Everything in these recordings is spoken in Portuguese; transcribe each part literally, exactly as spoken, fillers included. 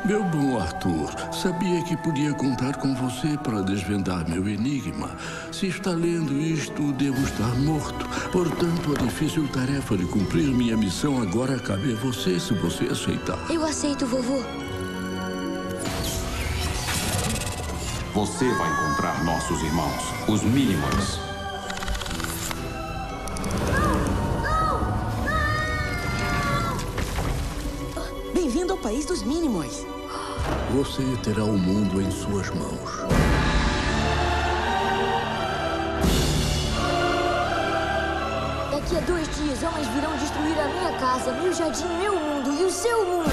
Meu bom Arthur, sabia que podia contar com você para desvendar meu enigma. Se está lendo isto, devo estar morto. Portanto, a difícil tarefa de cumprir minha missão agora cabe a você, se você aceitar. Eu aceito, vovô. Você vai encontrar nossos irmãos, os Minimoys. Bem-vindo ao país dos Minimoys. Você terá o mundo em suas mãos. Daqui a dois dias, homens virão destruir a minha casa, meu jardim, meu mundo e o seu mundo.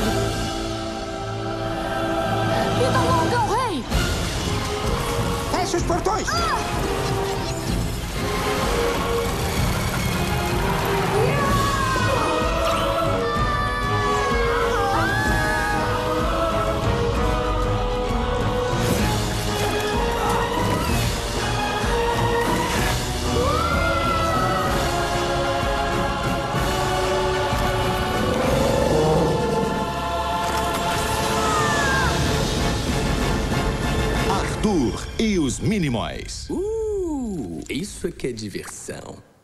Vida longa ao rei! Feche os portões! Ah! Arthur e os Minimoys. Uh, isso é que é diversão.